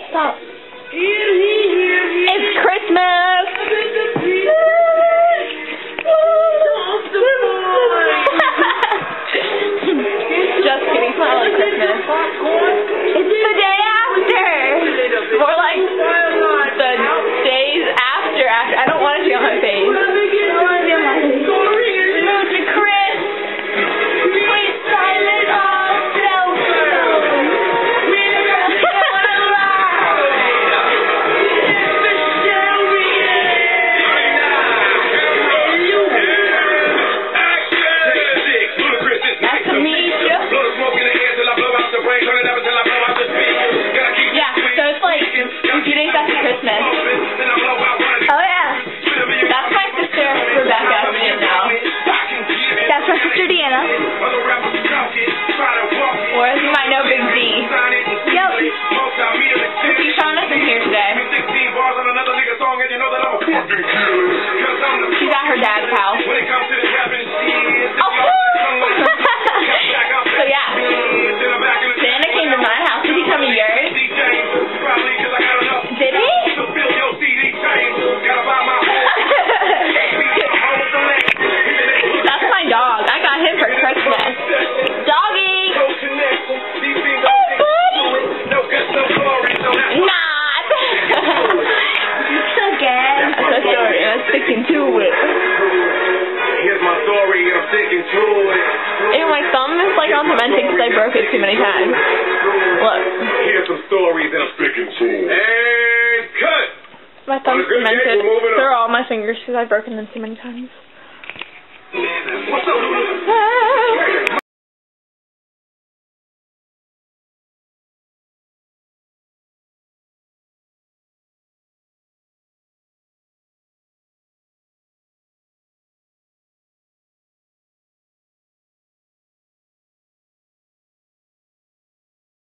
Stop. It's Christmas! Just kidding, it's not really Christmas. It's the day after! More like the days after. I don't want it to be on my face. I don't want it to be on my face. Move to Chris! Please silence all cell phones! Christmas. Oh yeah. That's my sister Rebecca. That's my sister Deanna. Or as you might know, Big D. Yep. Keyshawn isn't here today. She's at her dad's house. Oh, so yeah. Santa came to my house. Did he come to yours? Did he? That's my dog. I got him for Christmas. Doggy! Hey, buddy! Not! Again. That's a story. I'm sticking to it. Here's my story. I'm sticking to it. Ew, my thumb is like on cemented because I broke it too many times. Look. Here's some stories and I'm sticking to it. And cut! My thumb's cemented. They're all my fingers because I've broken them too many times. What's up?